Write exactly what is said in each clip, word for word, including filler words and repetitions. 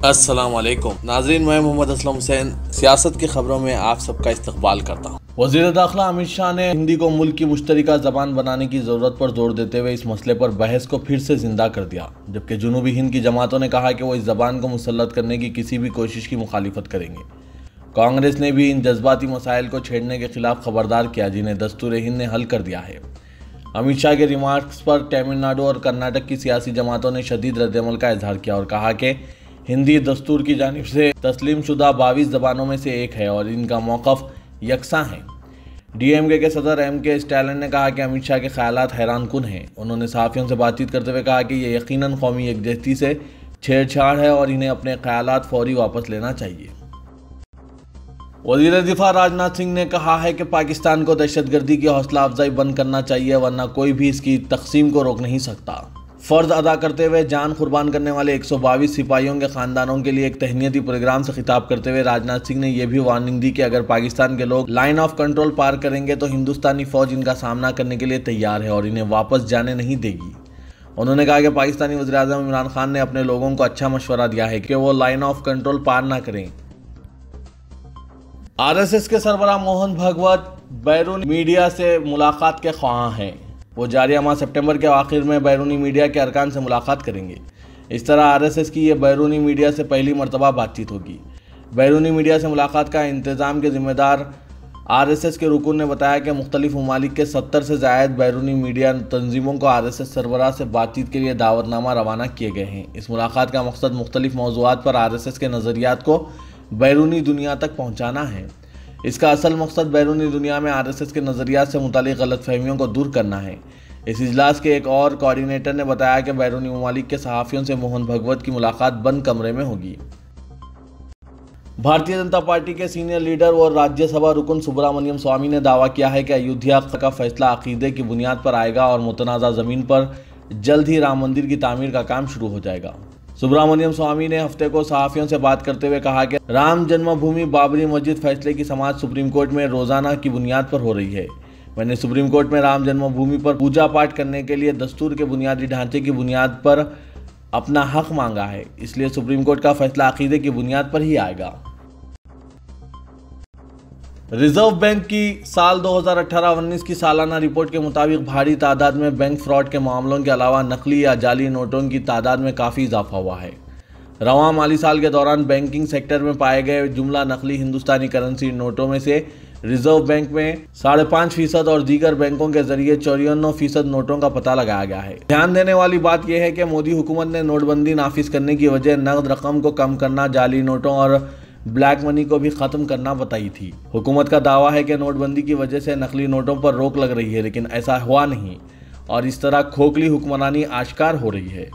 अस्सलाम वालेकुम नाजरीन, मैं मोहम्मद असलम हुसैन सियासत की खबरों में आप सबका इस्तकबाल करता हूँ। वज़ीर दाखिला अमित शाह ने हिंदी को मुल्क की मुश्तरका ज़बान बनाने की ज़रूरत पर जोर देते हुए इस मसले पर बहस को फिर से जिंदा कर दिया, जबकि जुनूबी हिंद की जमातों ने कहा कि वो इस ज़बान को मुसल्लत करने की किसी भी कोशिश की मुखालिफत करेंगे। कांग्रेस ने भी इन जज्बाती मसाइल को छेड़ने के खिलाफ खबरदार किया, जिन्हें दस्तूर हिंद ने हल कर दिया है। अमित शाह के रिमार्क्स पर तमिलनाडु और कर्नाटक की सियासी जमातों ने शदीद रद्दअमल का इजहार किया और कहा कि हिंदी दस्तूर की जानिब से तस्लीम शुदा बाईस ज़बानों में से एक है और इनका मौक़िफ़ यकसा है। डीएमके के सदर एम के स्टालिन ने कहा कि अमित शाह के ख़यालात हैरानकुन हैं। उन्होंने सहाफ़ियों से बातचीत करते हुए कहा कि ये यकीनन कौमी यकजहती से छेड़छाड़ है और इन्हें अपने ख़यालात फौरी वापस लेना चाहिए। वज़ीर दिफा राजनाथ सिंह ने कहा है कि पाकिस्तान को दहशतगर्दी की हौसला अफजाई बंद करना चाहिए, वरना कोई भी इसकी तकसीम को रोक नहीं सकता। फ़र्ज अदा करते हुए जान कुर्बान करने वाले एक सौ बाईस सिपाहियों के ख़ानदानों के लिए एक तहनीती प्रोग्राम से खिताब करते हुए राजनाथ सिंह ने यह भी वार्निंग दी कि अगर पाकिस्तान के लोग लाइन ऑफ कंट्रोल पार करेंगे तो हिंदुस्तानी फ़ौज इनका सामना करने के लिए तैयार है और इन्हें वापस जाने नहीं देगी। उन्होंने कहा कि पाकिस्तानी वज़ीर-ए-आज़म इमरान खान ने अपने लोगों को अच्छा मशवरा दिया है कि वो लाइन ऑफ कंट्रोल पार ना करें। आर एस एस के सरबराह मोहन भागवत बैरूनी मीडिया से मुलाकात के ख्वाहां हैं। वो जारी माह सितंबर के आखिर में बैरूनी मीडिया के अरकान से मुलाकात करेंगे। इस तरह आर एस एस की ये बैरूनी मीडिया से पहली मरतबा बातचीत होगी। बैरूनी मीडिया से मुलाकात का इंतज़ाम के जिम्मेदार आर एस एस के रुकन ने बताया कि मुख्तलिफ ममालिक के सत्तर से ज़ायद बैरूनी मीडिया तंजीमों को आर एस एस सरबराह से बातचीत के लिए दावतनामा रवाना किए गए हैं। इस मुलाकात का मकसद मुख्तलिफ मौज़ूआत पर आर एस एस के नज़रियात को बैरूनी दुनिया तक पहुँचाना है। इसका असल मकसद बैरूनी दुनिया में आर एस एस के नज़रियात से मुतालिक गलतफहमियों को दूर करना है। इस इजलास के एक और कोऑर्डिनेटर ने बताया कि बैरूनी ममालिक के सहाफ़ियों से मोहन भागवत की मुलाकात बंद कमरे में होगी। भारतीय जनता पार्टी के सीनियर लीडर और राज्यसभा रुकन सुब्रमण्यम स्वामी ने दावा किया है कि अयोध्या का फैसला अकीदे की बुनियाद पर आएगा और मुतनाज़ा ज़मीन पर जल्द ही राम मंदिर की तामीर का काम शुरू हो जाएगा। सुब्रमण्यम स्वामी ने हफ्ते को सहाफ़ियों से बात करते हुए कहा कि राम जन्मभूमि बाबरी मस्जिद फैसले की समाअत सुप्रीम कोर्ट में रोज़ाना की बुनियाद पर हो रही है। मैंने सुप्रीम कोर्ट में राम जन्मभूमि पर पूजा पाठ करने के लिए दस्तूर के बुनियादी ढांचे की बुनियाद पर अपना हक मांगा है, इसलिए सुप्रीम कोर्ट का फैसला अकीदे की बुनियाद पर ही आएगा। रिजर्व बैंक की साल दो हज़ार अठारह उन्नीस की सालाना रिपोर्ट के मुताबिक भारी तादाद में बैंक फ्रॉड के मामलों के अलावा नकली या जाली नोटों की तादाद में काफ़ी इजाफा हुआ है। रवां माली साल के दौरान बैंकिंग सेक्टर में पाए गए जुमला नकली हिंदुस्तानी करेंसी नोटों में से रिजर्व बैंक में साढ़े पाँच फीसद और दीगर बैंकों के जरिए चौरानवे फीसद नोटों का पता लगाया गया है। ध्यान देने वाली बात यह है कि मोदी हुकूमत ने नोटबंदी नाफिज करने की वजह नकद रकम को कम करना, जाली नोटों और ब्लैक मनी को भी ख़त्म करना बताई थी। हुकूमत का दावा है कि नोटबंदी की वजह से नकली नोटों पर रोक लग रही है, लेकिन ऐसा हुआ नहीं और इस तरह खोखली हुक्मरानी आश्कार हो रही है।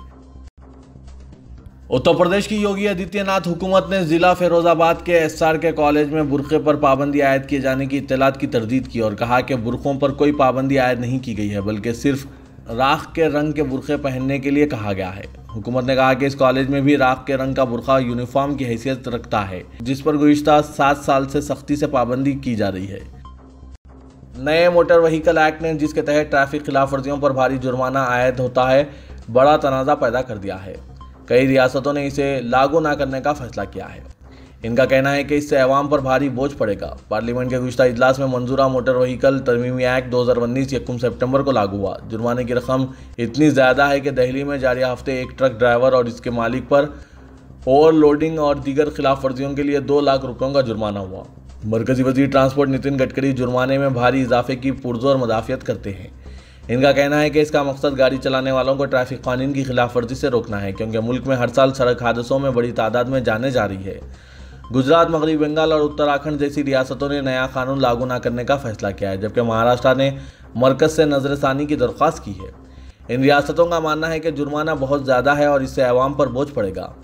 उत्तर प्रदेश की योगी आदित्यनाथ हुकूमत ने जिला फिरोजाबाद के एस आर के कॉलेज में बुरखे पर पाबंदी आयद किए जाने की इत्तलात की तरदीद की और कहा कि बुरखों पर कोई पाबंदी आयद नहीं की गई है, बल्कि सिर्फ राख के रंग के बुरखे पहनने के लिए कहा गया है। हुकूमत ने कहा कि इस कॉलेज में भी राख के रंग का बुरखा यूनिफॉर्म की हैसियत रखता है, जिस पर गुज़िश्ता सात साल से सख्ती से पाबंदी की जा रही है। नए मोटर व्हीकल एक्ट ने, जिसके तहत ट्रैफिक खिलाफ वर्जियों पर भारी जुर्माना आयद होता है, बड़ा तनाज़ा पैदा कर दिया है। कई रियासतों ने इसे लागू न करने का फैसला किया है। इनका कहना है कि इससे अवाम पर भारी बोझ पड़ेगा। पार्लियामेंट के गुज़िश्ता इजलास में मंजूरा मोटर व्हीकल तरमीमी एक्ट दो हज़ार उन्नीस यकम सितंबर को लागू हुआ। जुर्माने की रकम इतनी ज़्यादा है कि दिल्ली में जारी हफ्ते एक ट्रक ड्राइवर और इसके मालिक पर ओवरलोडिंग और दीगर खिलाफ वर्जियों के लिए दो लाख रुपयों का जुर्माना हुआ। मरकजी वजीर ट्रांसपोर्ट नितिन गडकरी जुर्माने में भारी इजाफे की पुरजोर मदाफियत करते हैं। इनका कहना है कि इसका मकसद गाड़ी चलाने वालों को ट्रैफिक कानून की खिलाफ वर्जी से रोकना है, क्योंकि मुल्क में हर साल सड़क हादसों में बड़ी तादाद में जाने जा रही है। गुजरात, मगरबी बंगाल और उत्तराखंड जैसी रियासतों ने नया कानून लागू न करने का फैसला किया है, जबकि महाराष्ट्र ने मरकज से नजरसानी की दरख्वास्त की है। इन रियासतों का मानना है कि जुर्माना बहुत ज़्यादा है और इससे अवाम पर बोझ पड़ेगा।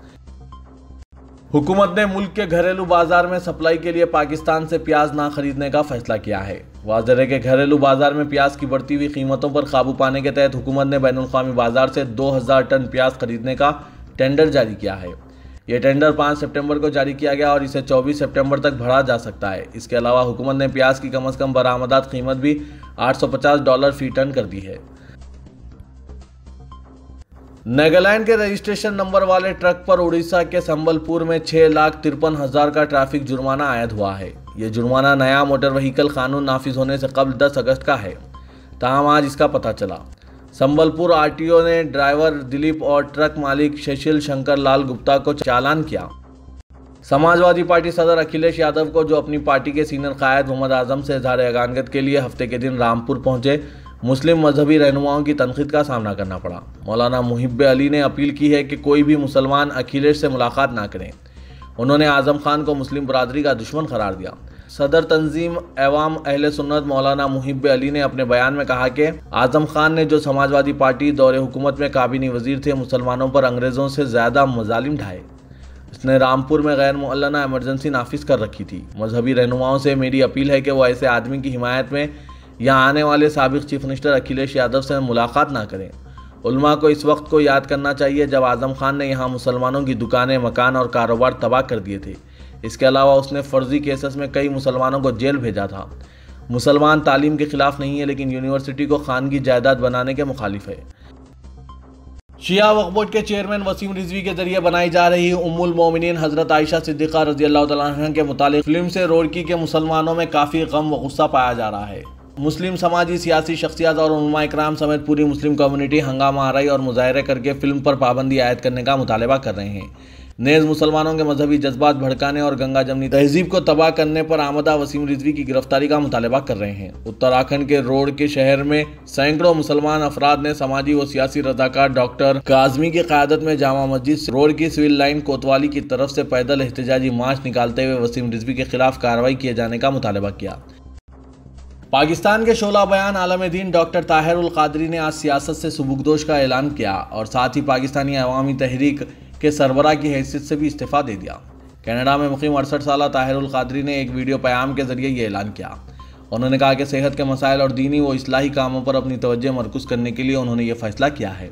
हुकूमत ने मुल्क के घरेलू बाजार में सप्लाई के लिए पाकिस्तान से प्याज ना खरीदने का फैसला किया है। वाज़ेह है कि घरेलू बाजार में प्याज की बढ़ती हुई कीमतों पर काबू पाने के तहत हुकूमत ने बैनुल-अक़वामी बाजार से दो हज़ार टन प्याज खरीदने का टेंडर जारी किया है। यह टेंडर पाँच सितंबर को जारी किया गया और इसे चौबीस सितंबर तक बढ़ा जा सकता है। इसके अलावा हुकूमत ने प्याज की कम अज़ कम बरामदात कीमत भी आठ सौ पचास डॉलर फी टन कर दी है। नागालैंड के रजिस्ट्रेशन नंबर वाले ट्रक पर उड़ीसा के संबलपुर में छह लाख तिरपन हजार का ट्रैफिक जुर्माना आयद हुआ है। ये जुर्माना नया मोटर व्हीकल कानून नाफिज होने से कबल दस अगस्त का है। ताहम आज इसका पता चला। संबलपुर आरटीओ ने ड्राइवर दिलीप और ट्रक मालिक शशिल शंकर लाल गुप्ता को चालान किया। समाजवादी पार्टी सदर अखिलेश यादव को, जो अपनी पार्टी के सीनियर कायद मोहम्मद आजम से इजहार यगानत के लिए हफ्ते के दिन रामपुर पहुंचे, मुस्लिम मजहबी रहनुमाओं की तनकीद का सामना करना पड़ा। मौलाना मुहिब अली ने अपील की है कि कोई भी मुसलमान अखिलेश से मुलाकात ना करें। उन्होंने आजम खान को मुस्लिम बरादरी का दुश्मन करार दिया। सदर तंजीम एवाम अहले सुन्नत मौलाना मुहिब अली ने अपने बयान में कहा कि आजम खान ने, जो समाजवादी पार्टी दौरे हुकूमत में काबीनी वजीर थे, मुसलमानों पर अंग्रेज़ों से ज़्यादा मजालिम ढाए। इसने रामपुर में गैर मुअल्लना इमरजेंसी नाफिज कर रखी थी। मजहबी रहनुमाओं से मेरी अपील है कि वो ऐसे आदमी की हिमायत में यहाँ आने वाले साबिक चीफ मिनिस्टर अखिलेश यादव से मुलाकात ना करें। उलमा को इस वक्त को याद करना चाहिए जब आजम खान ने यहाँ मुसलमानों की दुकानें, मकान और कारोबार तबाह कर दिए थे। इसके अलावा उसने फर्जी केसेस में कई मुसलमानों को जेल भेजा था। मुसलमान तालीम के खिलाफ नहीं है, लेकिन यूनिवर्सिटी को खानगी जायदाद बनाने के मुखालिफ है। शिया वक्फ बोर्ड के चेयरमैन वसीम रिजवी के जरिए बनाई जा रही उम्मुल मोमिनीन हजरत आयशा सिद्दीक़ा रज़ियल्लाहु तआला अन्हा के मुतालिक फिल्म से रोड़की के मुसलमानों में काफ़ी गम व गुस्सा पाया जा रहा है। मुस्लिम समाजी, सियासी शख्सियत और उलमा इकराम समेत पूरी मुस्लिम कम्युनिटी हंगामा आराई और मुजाहरे करके फिल्म पर पाबंदी आयद करने का मुतालबा कर रहे हैं। नेज़ मुसलमानों के मजहबी जज्बात भड़काने और गंगा जमनी तहजीब को तबाह करने पर आमदा वसीम रिजवी की गिरफ्तारी का मुतालबा कर रहे हैं। उत्तराखंड के रोड के शहर में सैकड़ों मुसलमान अफराद ने समाजी व सियासी रजाकार डॉक्टर काजमी की क़यादत में जामा मस्जिद रोड की सिविल लाइन कोतवाली की तरफ से पैदल एहतजाजी मार्च निकालते हुए वसीम रिजवी के खिलाफ कार्रवाई किए जाने का मुतालबा किया। पाकिस्तान के शोला बयान आलम दीन डॉक्टर ताहिर उल कादरी ने आज सियासत से सुबुकदोश का ऐलान किया और साथ ही पाकिस्तानी अवामी तहरीक के सरबराह की हैसियत से भी इस्तीफ़ा दे दिया। कनाडा में मुकीम अड़सठ साल ताहिर उल कादरी ने एक वीडियो पैगाम के जरिए ये ऐलान किया। उन्होंने कहा कि सेहत के मसाइल और दीनी व इस्लाही कामों पर अपनी तवज्जो मरकूज़ करने के लिए उन्होंने ये फैसला किया है।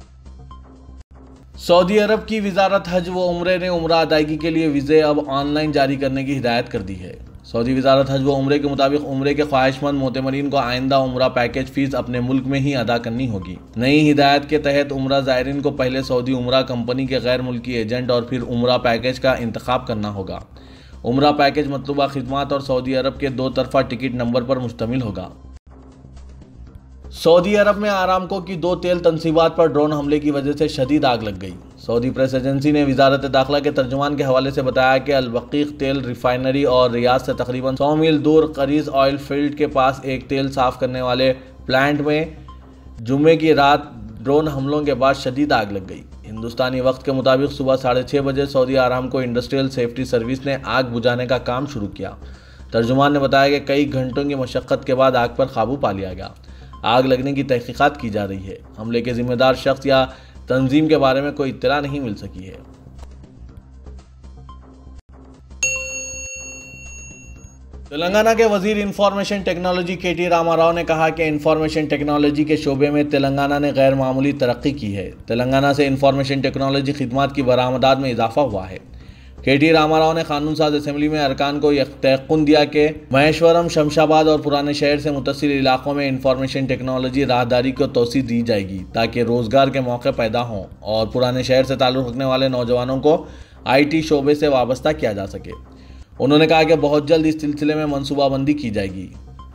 सऊदी अरब की वजारत हज व उम्रे ने उम्रा अदायगी के लिए वीज़े अब ऑनलाइन जारी करने की हिदायत कर दी है। सऊदी वजारत हज व उम्रे के मुताबिक उम्रे के ख्वाहिशमंद मोतमरीन को आइंदा उम्रा पैकेज फ़ीस अपने मुल्क में ही अदा करनी होगी। नई हिदायत के तहत उम्रा ज़ायरीन को पहले सऊदी उम्रा कंपनी के गैर मुल्की एजेंट और फिर उम्रा पैकेज का इंतखाब करना होगा। उम्रा पैकेज मतलूबा खिदमात और सऊदी अरब के दो तरफा टिकट नंबर पर मुश्तमिल होगा। सऊदी अरब में आरामको की दो तेल तनसीबात पर ड्रोन हमले की वजह से शदीद आग लग गई। सऊदी प्रेस एजेंसी ने वजारत दाखिला के तर्जुमान के हवाले से बताया कि अल-बकीक तेल रिफाइनरी और रियाद से तकरीबन सौ मील दूर करीज ऑयल फील्ड के पास एक तेल साफ करने वाले प्लांट में जुम्मे की रात ड्रोन हमलों के बाद शदीद आग लग गई। हिंदुस्तानी वक्त के मुताबिक सुबह साढ़े छः बजे Saudi Aramco industrial safety service ने आग बुझाने का काम शुरू किया। तर्जुमान ने बताया कि कई घंटों की मशक्क़त के बाद आग पर काबू पा लिया गया। आग लगने की तहकीकात की जा रही है। हमले के जिम्मेदार शख्स या तंजीम के बारे में कोई इत्तला नहीं मिल सकी है। तेलंगाना के वजीर information technology K T Rama Rao ने कहा कि इंफॉर्मेशन टेक्नोलॉजी के शोबे में तेलंगाना ने गैर मामूली तरक्की की है। तेलंगाना से इंफॉर्मेशन टेक्नोलॉजी खिदमात की बरामदात में इजाफा हुआ है। के टी रामाराव ने कानून साज असम्बली में अरकान को यह तयक़ुन दिया कि महेश्वरम, शमशाबाद और पुराने शहर से मुतसिल इलाकों में इंफॉर्मेशन टेक्नोलॉजी राहदारी को तोसी दी जाएगी ताकि रोज़गार के मौके पैदा हों और पुराने शहर से ताल्लुक़ रखने वाले नौजवानों को आई टी शोबे से वाबस्ता किया जा सके। उन्होंने कहा कि बहुत जल्द इस सिलसिले में मनसूबाबंदी की जाएगी।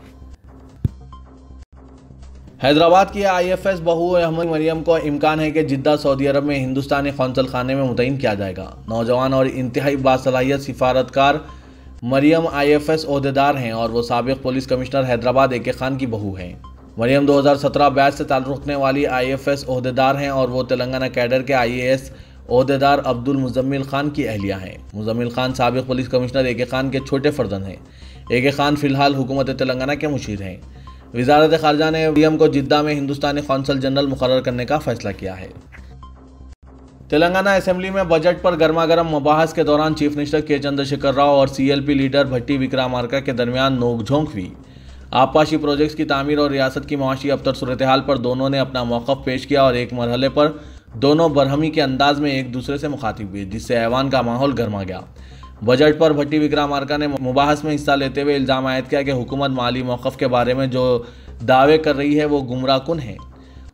हैदराबाद की आई एफ एस बहू अहमद मरियम को इम्कान है कि जिद्दा सऊदी अरब में हिंदुस्तानी कौंसल खाने में मुतय्यन किया जाएगा। नौजवान और इंतहाई बासलाहियत सिफारतकार मरियम आई एफ एस ओहदेदार हैं और वो साबिक पुलिस कमिश्नर हैदराबाद ए के खान की बहू हैं। मरियम दो हज़ार सत्रह बैच से ताल्लुक़ रखने वाली आई एफ एस ओहदेदार हैं और वो तेलंगाना कैडर के आई ए एस ओहदेदार अब्दुल मुजम्मिल खान की अहलिया हैं। मुजम्मिल खान साबिक पुलिस कमिश्नर ए के खान के छोटे फर्जंद हैं। ए के खान फ़िलहाल हुकूमत तेलंगाना के मुशीर हैं। वज़ारत ख़ारजा ने मरियम को जिद्दा में हिंदुस्तानी कौंसल जनरल मुकर्रर करने का फैसला किया है। तेलंगाना असेंबली में बजट पर गर्मा गर्म मुबाहस के दौरान चीफ मिनिस्टर के चंद्रशेखर राव और C L P leader Bhatti Vikramarka के दरमियान नोकझोंक हुई। आबपाशी प्रोजेक्ट्स की तामीर और रियासत की माशी अबतर सूरत हाल पर दोनों ने अपना मौक़िफ़ पेश किया और एक मरहले पर दोनों बरहमी के अंदाज में एक दूसरे से मुखातिब हुए, जिससे ऐवान का माहौल गर्मा गया। बजट पर भट्टी विक्रमार्का ने मुबाहस में हिस्सा लेते हुए इल्ज़ाम आयद किया कि हुकूमत माली मौक़िफ़ के बारे में जो दावे कर रही है वो गुमराह कुन है।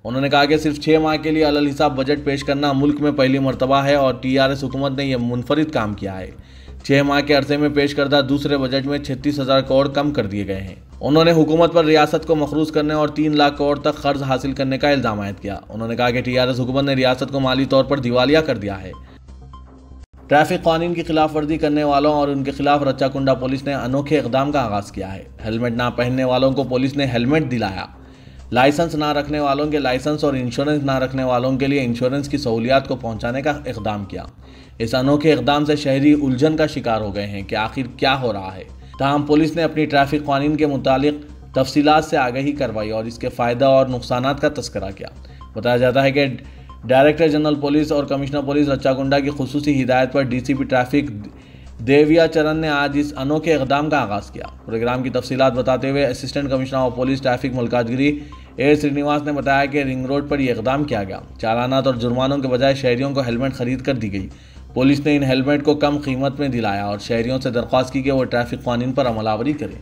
उन्होंने कहा कि सिर्फ छः माह के लिए अलल हिसाब बजट पेश करना मुल्क में पहली मरतबा है और टीआरएस हुकूमत ने यह मुनफरिद काम किया है। छः माह के अरसे में पेश करदा दूसरे बजट में छत्तीस हजार करोड़ कम कर दिए गए हैं। उन्होंने हुकूमत पर रियासत को मखरूज करने और तीन लाख करोड़ तक कर्ज हासिल करने का इल्जाम आयद किया। उन्होंने कहा कि टीआरएस हुकूमत ने रियासत को माली तौर पर दिवालिया कर दिया है। ट्रैफिक कानून की खिलाफ वर्जी करने वालों और उनके खिलाफ रच्चाकुंडा पुलिस ने अनोखे इकदाम का आगाज किया है। हेलमेट ना पहनने वालों को पुलिस ने हेलमेट दिलाया। लाइसेंस ना रखने वालों के लाइसेंस और इंश्योरेंस ना रखने वालों के लिए इंश्योरेंस की सहूलियात को पहुंचाने का इकदाम किया। इस अनोखे इकदाम से शहरी उलझन का शिकार हो गए हैं कि आखिर क्या हो रहा है। ताहम पुलिस ने अपनी ट्रैफिक कानून के मुतालिक तफसीलात से आगाही करवाई और इसके फ़ायदा और नुकसानात का तस्करा किया। बताया जाता है कि डायरेक्टर जनरल पुलिस और कमिश्नर पुलिस रच्चाकुंडा की खुसूसी हिदायत पर डीसीपी ट्रैफिक देविया चरण ने आज इस अनोखे इकदाम का आगाज़ किया। प्रोग्राम की तफसीलात बताते हुए assistant commissioner of police traffic Malkajgiri A Srinivas ने बताया कि रिंग रोड पर यह इकदाम किया गया। चालानात और जुर्मानों के बजाय शहरियों को हेलमेट खरीद कर दी गई। पुलिस ने इन हेलमेट को कम कीमत में दिलाया और शहरियों से दरख्वास्त की कि वो ट्रैफिक कानून पर अमलावरी करें।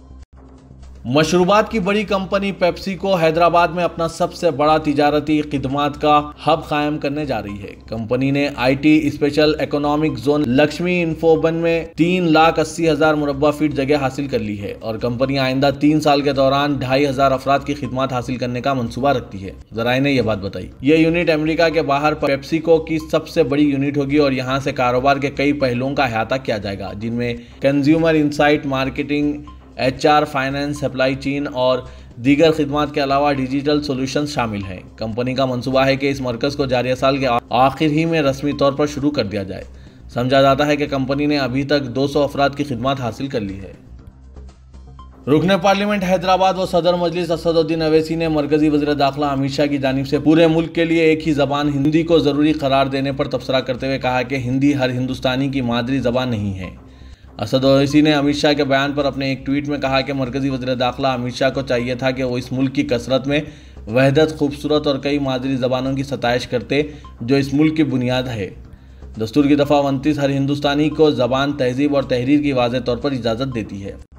मशरूबात की बड़ी कंपनी पेप्सी को हैदराबाद में अपना सबसे बड़ा तिजारती खिदमात का हब कायम करने जा रही है। कंपनी ने IT special economic zone Lakshmi Infobahn में तीन लाख अस्सी हजार मुरब्बा फीट जगह हासिल कर ली है और कंपनी आइंदा तीन साल के दौरान ढाई हजार अफराद की खिदमत हासिल करने का मंसूबा रखती है। जराये ने यह बात बताई। यह यूनिट अमेरिका के बाहर पेप्सिको की सबसे बड़ी यूनिट होगी और यहाँ से कारोबार के कई पहलुओं का अहाता किया जाएगा, जिनमें consumer insight, marketing, H R, finance, supply chain और दीगर खिदमात के अलावा डिजिटल सॉल्यूशंस शामिल हैं। कंपनी का मंसूबा है कि इस मरकज़ को जारी साल के आखिर ही में रस्मी तौर पर शुरू कर दिया जाए। समझा जाता है कि कंपनी ने अभी तक दो सौ अफराद की खिदमत हासिल कर ली है। रुकने पार्लियामेंट हैदराबाद व सदर मजलिस असदुद्दीन अवैसी ने मरकजी वज़ीर दाखिला अमित शाह की जानिब से पूरे मुल्क के लिए एक ही ज़बान हिंदी को ज़रूरी करार देने पर तबसरा करते हुए कहा कि हिंदी हर हिंदुस्तानी की मादरी ज़बान नहीं है। असद ओवैसी ने अमित शाह के बयान पर अपने एक ट्वीट में कहा कि मरकजी वज़ीर दाखिला अमित शाह को चाहिए था कि वो इस मुल्क की कसरत में वहदत, खूबसूरत और कई मादरी ज़बानों की सताइश करते जो इस मुल्क की बुनियाद है। दस्तूर की दफ़ा उनतीस हर हिंदुस्तानी को ज़बान, तहजीब और तहरीर की वाज़ेह तौर पर इजाज़त देती है।